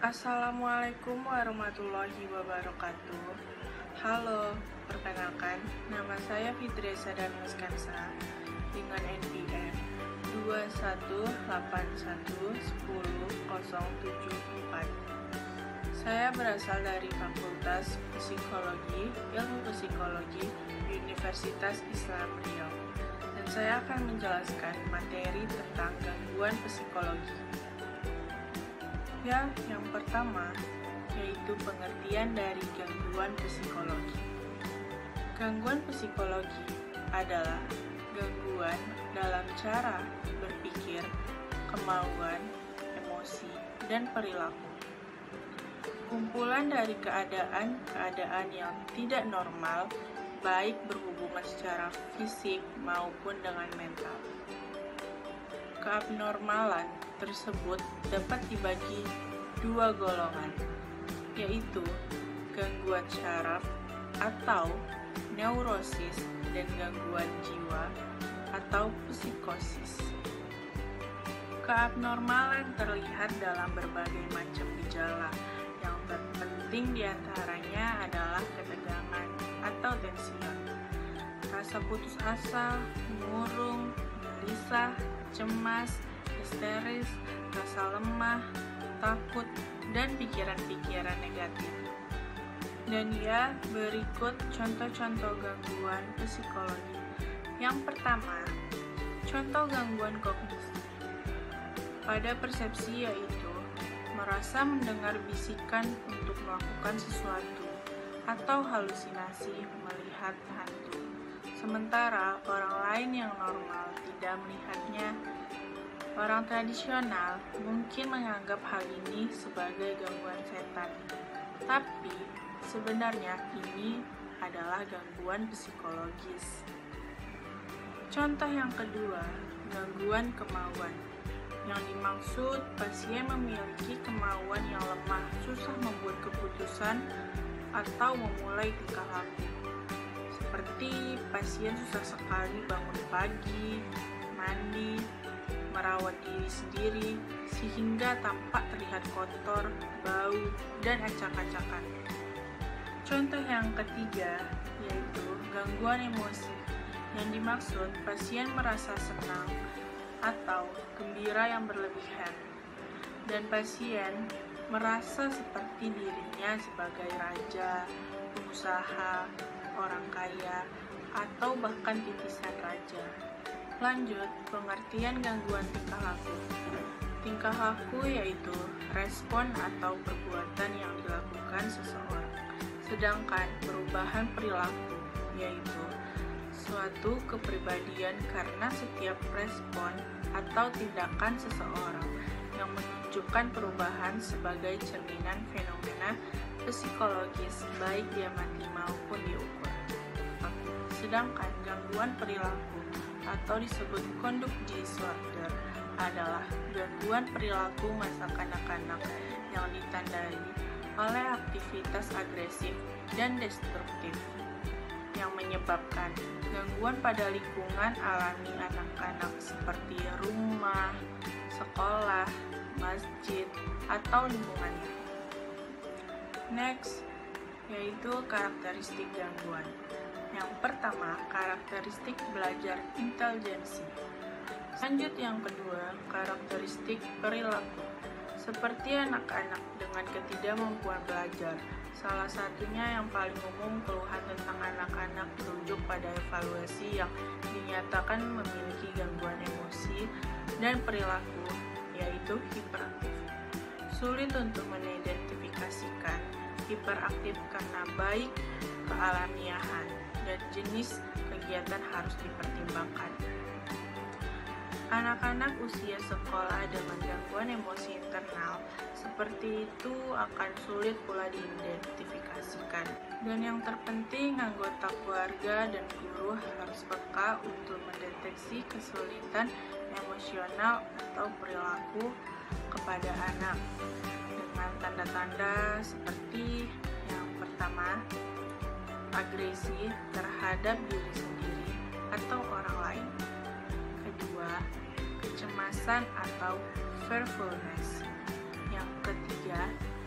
Assalamualaikum warahmatullahi wabarakatuh. Halo, perkenalkan, nama saya Fitriasa dan Muskansa dengan NPM 218110074. Saya berasal dari Fakultas Psikologi, Ilmu Psikologi, Universitas Islam Riau, dan saya akan menjelaskan materi tentang gangguan psikologi. Yang pertama, yaitu pengertian dari gangguan psikologi. Gangguan psikologi adalah gangguan dalam cara berpikir, kemauan, emosi, dan perilaku. Kumpulan dari keadaan-keadaan yang tidak normal, baik berhubungan secara fisik maupun dengan mental. Keabnormalan tersebut dapat dibagi dua golongan, yaitu gangguan syaraf atau neurosis dan gangguan jiwa atau psikosis. Keabnormalan terlihat dalam berbagai macam gejala. Yang terpenting diantaranya adalah ketegangan atau tension, rasa putus asa, murung, gelisah, cemas, histeris, rasa lemah, takut, dan pikiran-pikiran negatif. Dan berikut contoh-contoh gangguan psikologi. Yang pertama, contoh gangguan kognisi. Pada persepsi yaitu merasa mendengar bisikan untuk melakukan sesuatu atau halusinasi melihat hantu. Sementara orang lain yang normal tidak melihatnya. Orang tradisional mungkin menganggap hal ini sebagai gangguan setan, tapi sebenarnya ini adalah gangguan psikologis. Contoh yang kedua, gangguan kemauan. Yang dimaksud, pasien memiliki kemauan yang lemah, susah membuat keputusan atau memulai tingkah laku. Seperti pasien susah sekali bangun pagi, mandi, merawat diri sendiri, sehingga tampak terlihat kotor, bau, dan acak-acakan. Contoh yang ketiga, yaitu gangguan emosi. Yang dimaksud, pasien merasa senang atau gembira yang berlebihan, dan pasien merasa seperti dirinya sebagai raja, pengusaha, orang kaya, atau bahkan titisan raja. Lanjut, pengertian gangguan tingkah laku. Tingkah laku yaitu respon atau perbuatan yang dilakukan seseorang. Sedangkan perubahan perilaku yaitu suatu kepribadian karena setiap respon atau tindakan seseorang yang menunjukkan perubahan sebagai cerminan fenomena psikologis baik diamati maupun diukur. Sedangkan gangguan perilaku atau disebut conduct disorder adalah gangguan perilaku masa kanak-kanak yang ditandai oleh aktivitas agresif dan destruktif yang menyebabkan gangguan pada lingkungan alami anak-anak seperti rumah, sekolah, masjid, atau lingkungannya. Next, yaitu karakteristik gangguan. Yang pertama, karakteristik belajar intelijensi. Lanjut yang kedua, karakteristik perilaku. Seperti anak-anak dengan ketidakmampuan belajar. Salah satunya yang paling umum keluhan tentang anak-anak merujuk pada evaluasi yang dinyatakan memiliki gangguan emosi dan perilaku, yaitu hiperaktif. Sulit untuk mengidentifikasikan hiperaktif karena baik kealamiahan dan jenis kegiatan harus dipertimbangkan. Anak-anak usia sekolah dengan gangguan emosi internal seperti itu akan sulit pula diidentifikasikan. Dan yang terpenting, anggota keluarga dan guru harus peka untuk mendeteksi kesulitan emosional atau perilaku kepada anak dengan tanda-tanda seperti yang pertama, agresi terhadap diri sendiri atau orang lain. Kedua, kecemasan atau fearfulness. Yang ketiga,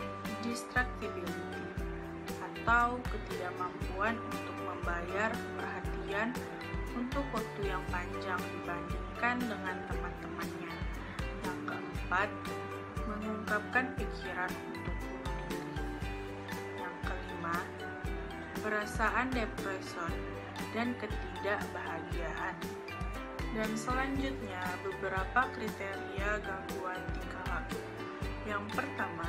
atau ketidakmampuan untuk membayar perhatian untuk waktu yang panjang dibandingkan dengan teman-temannya. Yang keempat, mengungkapkan pikiran untuk bunuh diri. Yang kelima, perasaan depresi dan ketidakbahagiaan. Dan selanjutnya, beberapa kriteria gangguan tingkah laku. Yang pertama,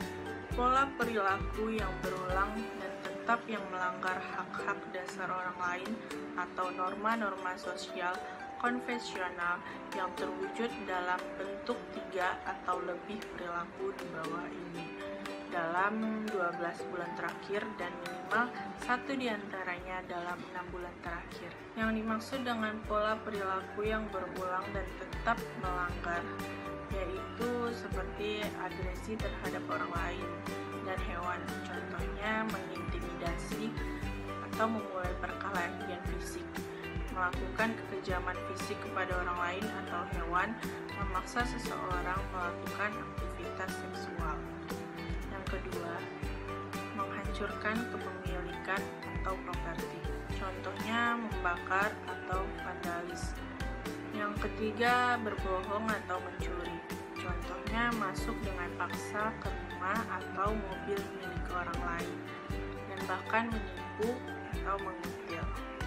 pola perilaku yang berulang dan tetap yang melanggar hak-hak dasar orang lain atau norma-norma sosial konvensional yang terwujud dalam bentuk 3 atau lebih perilaku di bawah ini dalam 12 bulan terakhir dan minimal 1 diantaranya dalam 6 bulan terakhir. Yang dimaksud dengan pola perilaku yang berulang dan tetap melanggar yaitu seperti agresi terhadap orang lain dan hewan, contohnya mengintimidasi atau memulai perkelahian fisik, melakukan kekejaman fisik kepada orang lain atau hewan, memaksa seseorang melakukan aktivitas seksual. Yang kedua, menghancurkan kepemilikan atau properti, contohnya membakar atau vandalis. Yang ketiga, berbohong atau mencuri, contohnya masuk dengan paksa ke rumah atau mobil milik orang lain, dan bahkan menipu atau mengutil.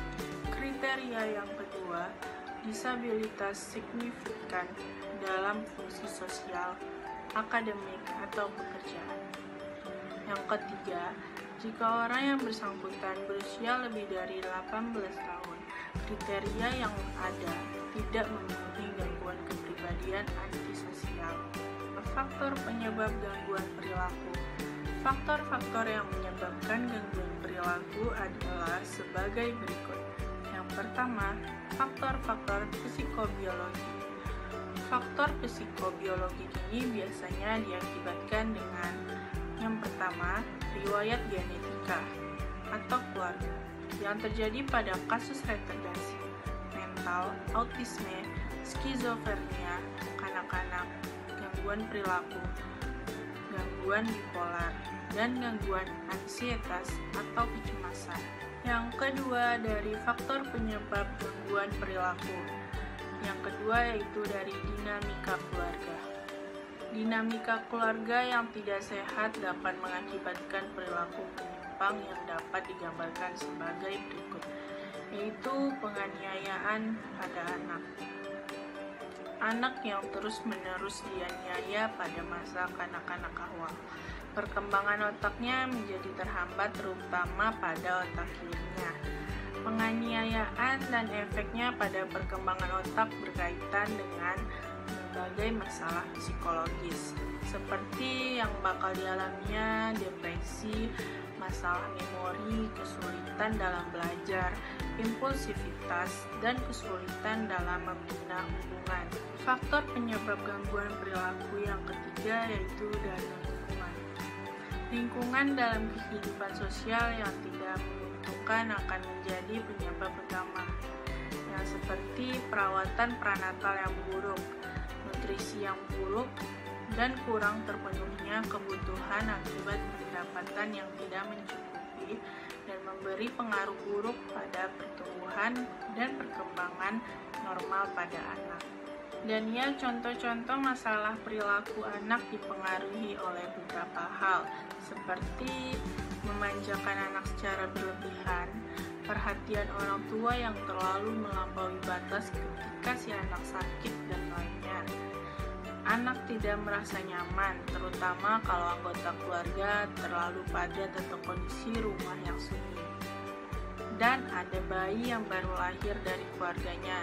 Kriteria yang kedua, disabilitas signifikan dalam fungsi sosial, akademik, atau pekerjaan. Yang ketiga, jika orang yang bersangkutan berusia lebih dari 18 tahun, kriteria yang ada tidak memenuhi gangguan kepribadian antisosial. Faktor penyebab gangguan perilaku. Faktor-faktor yang menyebabkan gangguan perilaku adalah sebagai berikut. Yang pertama, faktor-faktor psikobiologi. Faktor psikobiologi ini biasanya diakibatkan dengan yang pertama, riwayat genetika atau keluarga yang terjadi pada kasus retardasi mental, autisme, skizofrenia, kanak-kanak, gangguan perilaku, gangguan bipolar, dan gangguan ansietas atau kecemasan. Yang kedua, dari faktor penyebab gangguan perilaku. Yang kedua yaitu dari dinamika keluarga. Dinamika keluarga yang tidak sehat dapat mengakibatkan perilaku penyimpang yang dapat digambarkan sebagai berikut, yaitu penganiayaan pada anak. Anak yang terus-menerus dianiaya pada masa kanak-kanak awal. Perkembangan otaknya menjadi terhambat terutama pada otak kirinya. Penganiayaan dan efeknya pada perkembangan otak berkaitan dengan berbagai masalah psikologis seperti yang bakal dialaminya depresi, masalah memori, kesulitan dalam belajar, impulsivitas, dan kesulitan dalam membina hubungan. Faktor penyebab gangguan perilaku yang ketiga yaitu dari lingkungan. Lingkungan dalam kehidupan sosial yang tidak menguntungkan akan menjadi penyebab utama, yang seperti perawatan pranatal yang buruk, nutrisi yang buruk, dan kurang terpenuhinya kebutuhan akibat pendapatan yang tidak mencukupi dan memberi pengaruh buruk pada pertumbuhan dan perkembangan normal pada anak. Dan ya, contoh-contoh masalah perilaku anak dipengaruhi oleh beberapa hal, seperti memanjakan anak secara berlebihan, perhatian orang tua yang terlalu melampaui batas ketika si anak sakit, dan lainnya. Anak tidak merasa nyaman, terutama kalau anggota keluarga terlalu padat atau kondisi rumah yang sunyi. Dan ada bayi yang baru lahir dari keluarganya.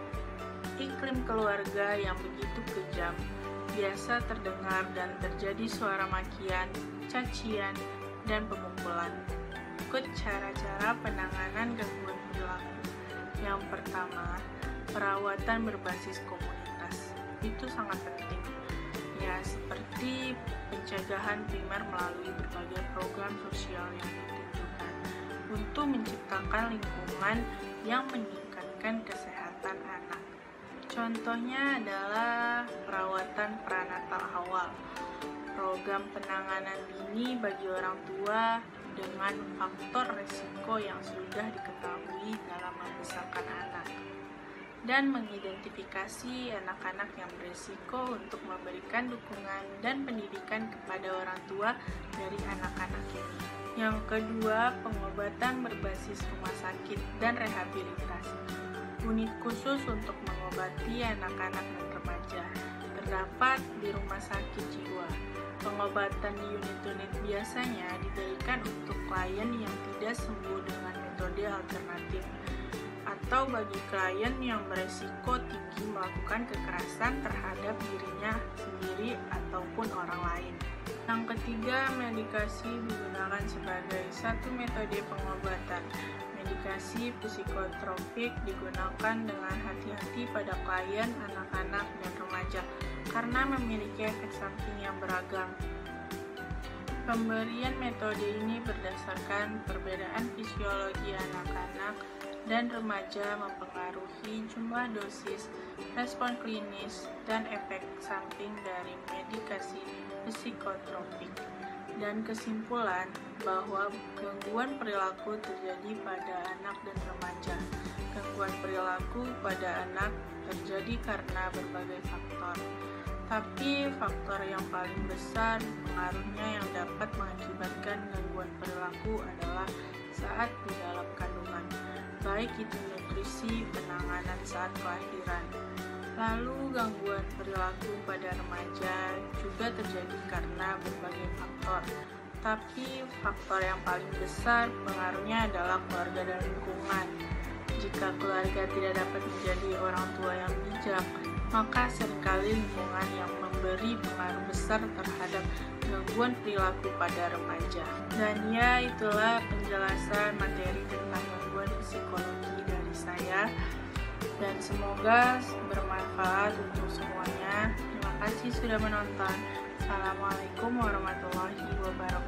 Iklim keluarga yang begitu kejam, biasa terdengar dan terjadi suara makian, cacian, dan pemukulan. Ikut cara-cara penanganan gangguan perilaku. Yang pertama, perawatan berbasis komunitas. Itu sangat penting. Ya, seperti pencegahan primer melalui berbagai program sosial yang ditunjukkan untuk menciptakan lingkungan yang meningkatkan kesehatan anak. Contohnya adalah perawatan pranatal awal, program penanganan dini bagi orang tua dengan faktor resiko yang sudah diketahui dalam membesarkan anak, dan mengidentifikasi anak-anak yang berisiko untuk memberikan dukungan dan pendidikan kepada orang tua dari anak-anak ini. Yang kedua, pengobatan berbasis rumah sakit dan rehabilitasi. Unit khusus untuk mengobati anak-anak dan remaja terdapat di rumah sakit jiwa. Pengobatan di unit-unit biasanya diberikan untuk klien yang tidak sembuh dengan metode alternatif, atau bagi klien yang beresiko tinggi melakukan kekerasan terhadap dirinya sendiri ataupun orang lain. Yang ketiga, medikasi digunakan sebagai satu metode pengobatan. Medikasi psikotropik digunakan dengan hati-hati pada klien, anak-anak, dan remaja karena memiliki efek samping yang beragam. Pemberian metode ini berdasarkan perbedaan fisiologi anak-anak dan remaja mempengaruhi jumlah dosis, respon klinis, dan efek samping dari medikasi psikotropik. Dan kesimpulan bahwa gangguan perilaku terjadi pada anak dan remaja. Gangguan perilaku pada anak terjadi karena berbagai faktor. Tapi faktor yang paling besar pengaruhnya yang dapat mengakibatkan gangguan perilaku adalah saat di dalam kandungan, baik itu nutrisi, penanganan saat kelahiran. Lalu gangguan perilaku pada remaja juga terjadi karena berbagai faktor. Tapi faktor yang paling besar pengaruhnya adalah keluarga dan lingkungan. Jika keluarga tidak dapat menjadi orang tua yang bijak, maka seringkali lingkungan yang memberi pengaruh besar terhadap gangguan perilaku pada remaja. Dan ya, itulah penjelasan materi tentang gangguan psikologi dari saya. Dan semoga bermanfaat untuk semuanya. Terima kasih sudah menonton. Assalamualaikum warahmatullahi wabarakatuh.